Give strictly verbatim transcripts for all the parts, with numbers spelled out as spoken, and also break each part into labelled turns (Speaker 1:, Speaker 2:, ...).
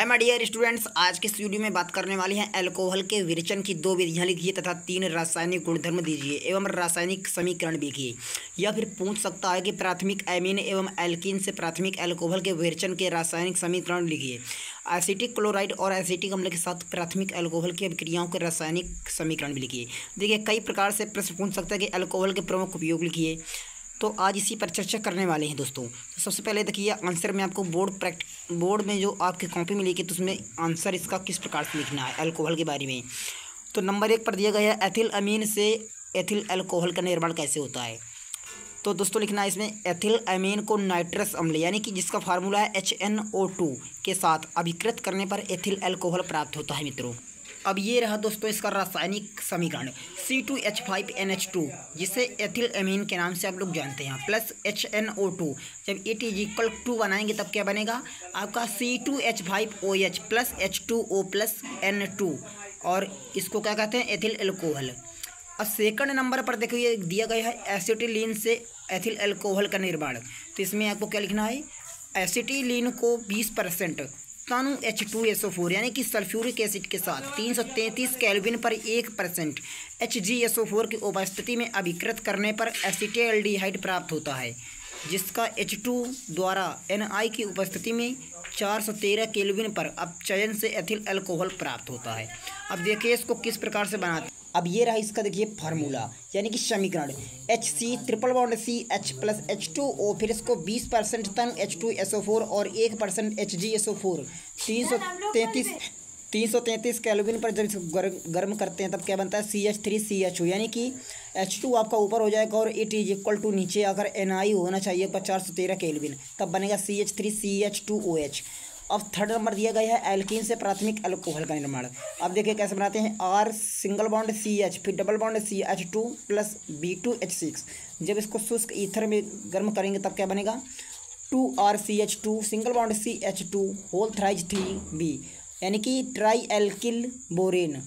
Speaker 1: Hi my dear students, आज के इस वीडियो में बात करने वाले हैं अल्कोहल के विरेचन की दो विधियां लिखिए तथा तीन रासायनिक गुणधर्म दीजिए एवं रासायनिक समीकरण लिखिए। या फिर पूछ सकता है कि प्राथमिक एमीन एवं एल्कीन से प्राथमिक अल्कोहल के विरेचन के रासायनिक समीकरण लिखिए। एसिटिक क्लोराइड और एसिटिक अम्ल के साथ प्राथमिक अल्कोहल की अभिक्रियाओं के रासायनिक समीकरण भी लिखिए। देखिए, कई प्रकार से प्रश्न पूछ सकता है कि अल्कोहल के प्रमुख उपयोग लिखिए, तो आज इसी पर चर्चा करने वाले हैं दोस्तों। तो सबसे पहले देखिए, आंसर में आपको बोर्ड प्रैक्ट बोर्ड में जो आपकी कॉपी में लिखी तो उसमें आंसर इसका किस प्रकार से लिखना है अल्कोहल के बारे में। तो नंबर एक पर दिया गया है एथिल अमीन से एथिल अल्कोहल का निर्माण कैसे होता है। तो दोस्तों लिखना है इसमें एथिल अमीन को नाइट्रस अम्ल यानी कि जिसका फार्मूला है एच एन ओ टू के साथ अभिकृत करने पर एथिल अल्कोहल प्राप्त होता है मित्रों। अब ये रहा दोस्तों इसका रासायनिक समीकरण C two H five N H two, जिसे एथिल अमीन के नाम से आप लोग जानते हैं, plus H N O two. जब इट इज इक्वल टू बनाएंगे तब क्या बनेगा आपका C two H five O H plus H two O plus N two, और इसको क्या कहते हैं एथिल अल्कोहल। अब सेकंड नंबर पर देखो ये दिया गया है एसिटिलीन से एथिल अल्कोहल का निर्माण। तो इसमें आपको क्या लिखना है, एसिटिलीन को बीस परसेंट तानु H two S O four यानी कि सल्फ्यूरिक एसिड के साथ तीन सौ तैंतीस केल्विन पर एक percent H G S O four की उपस्थिति में अभिकृत करने पर एसिटाल्डिहाइड प्राप्त होता है, जिसका एच टू द्वारा एन आई की उपस्थिति में चार सौ तेरह केल्विन पर अपचयन से एथिल अल्कोहल प्राप्त होता है। अब देखिए इसको किस प्रकार से बनाते हैं। अब ये रहा इसका देखिए फार्मूला यानी कि समीकरण H C triple bond C H plus H two O, फिर इसको बीस परसेंट तन H two S O four और एक percent H G S O four तीन सौ तैंतीस तीन सौ तैंतीस केल्विन पर जब इसको गर्म गर्म करते हैं तब क्या बनता है C H three C H O, यानी कि एच टू आपका ऊपर हो जाएगा और इट इज इक्वल टू नीचे अगर एन आई होना चाहिए चार सौ तेरह केल्विन, तब बनेगा C H three C H two O H. अब थर्ड नंबर दिया गया है एल्कीन से प्राथमिक अल्कोहल का निर्माण। अब देखिए कैसे बनाते हैं, R single bond C H फिर double bond C H two plus B two H six. जब इसको शुष्क ईथर में गर्म करेंगे तब क्या बनेगा two R C H two single bond C H two whole thrice three B, यानी कि ट्राई एल्किल बोरेन।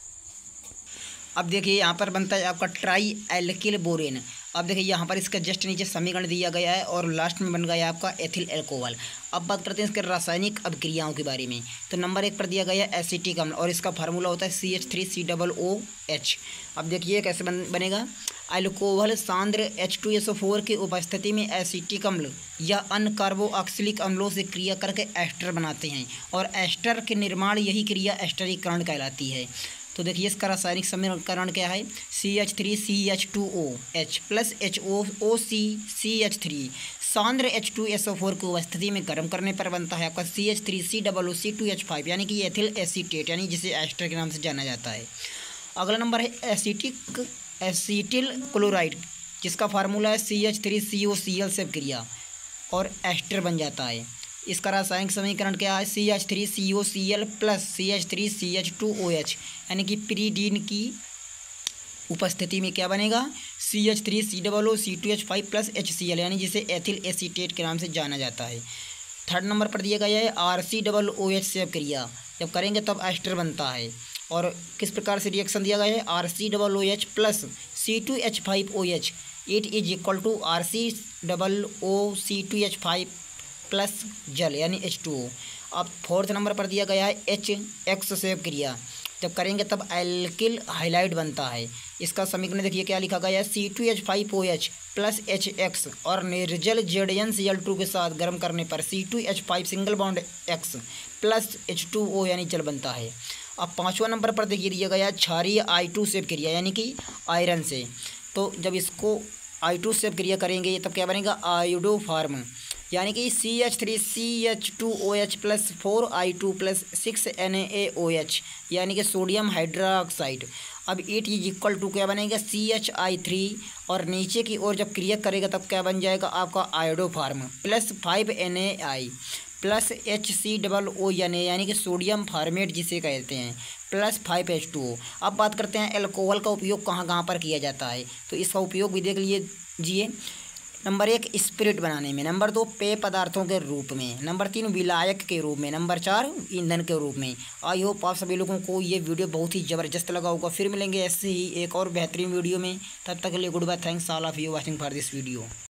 Speaker 1: अब देखिए यहाँ पर बनता है आपका ट्राई एल्किल बोरेन। अब देखिए यहाँ पर इसका जस्ट नीचे समीकरण दिया गया है और लास्ट में बन गया है आपका एथिल अल्कोहल। अब बात करते हैं इसके रासायनिक अभिक्रियाओं के बारे में। तो नंबर एक पर दिया गया है एसिटिक अम्ल और इसका फार्मूला होता है C H three C double O H. अब देखिए कैसे बन बनेगा, अल्कोहल सांद्र H two S O four की उपस्थिति में एसिटिक अम्ल या अन्य कार्बोक्सिलिक अम्लों से क्रिया करके एस्टर बनाते हैं और एस्टर के निर्माण यही क्रिया एस्टरीकरण कहलाती है। तो देखिए इसका रासायनिक समीकरण क्या है, C H three C H two O H plus H O O C C H three सांद्र H two S O four की उपस्थिति में गर्म करने पर बनता है आपका C H three C double O C two H five, यानी कि एथिल एसीटेट, यानी जिसे एस्टर के नाम से जाना जाता है। अगला नंबर है एसिटिक एसिटिल क्लोराइड, जिसका फार्मूला है C H three C O C L से क्रिया और एस्टर बन जाता है। इसका रासायनिक समीकरण क्या है, C H three C O C L plus C H three C H two O H, यानी कि पिरीडीन की उपस्थिति में क्या बनेगा C H three C double O C two H five plus H C L, यानी जिसे ethyl acetate के नाम से जाना जाता है। थर्ड नंबर पर दिया गया है R C double O H से क्रिया जब करेंगे तब एस्टर बनता है। और किस प्रकार से रिएक्शन दिया गया है, R C double O H plus C two H five O H it is equal to R C double O C two H five plus जल, यानी एच टू ओ। अब फोर्थ नंबर पर दिया गया है एच एक्स से क्रिया जब करेंगे तब एल्किल हाइलाइड बनता है। इसका समीकरण देखिए क्या लिखा गया है, C two H five O H plus H X और निर्जल Z N C L two के साथ गर्म करने पर C two H five single bond X plus H two O यानी जल बनता है। अब पाँचवा नंबर पर देखिए दिया गया है क्षारीय आई टू से क्रिया यानी कि आयरन से। तो जब इसको आई टू से क्रिया करेंगे तब क्या बनेगा आयोडो फार्म, यानी कि C H three C H two O H plus four I two plus six N A O H, यानी कि सोडियम हाइड्रोक्साइड। अब इट इज इक्वल टू क्या बनेगा सी एच आई थ्री और नीचे की ओर जब क्रिया करेगा तब क्या बन जाएगा आपका iodoform plus five N A I plus H C double O N A, यानी कि सोडियम फार्मेट जिसे कहते हैं, plus five H two O. अब बात करते हैं अल्कोहल का उपयोग कहाँ कहाँ पर किया जाता है। तो इसका उपयोग भी देख लीजिए, नंबर एक स्पिरिट बनाने में, नंबर दो पेय पदार्थों के रूप में, नंबर तीन विलायक के रूप में, नंबर चार ईंधन के रूप में। आई होप आप सभी लोगों को ये वीडियो बहुत ही ज़बरदस्त लगा होगा। फिर मिलेंगे ऐसे ही एक और बेहतरीन वीडियो में, तब तक के लिए good bye, thanks all of you watching for this video.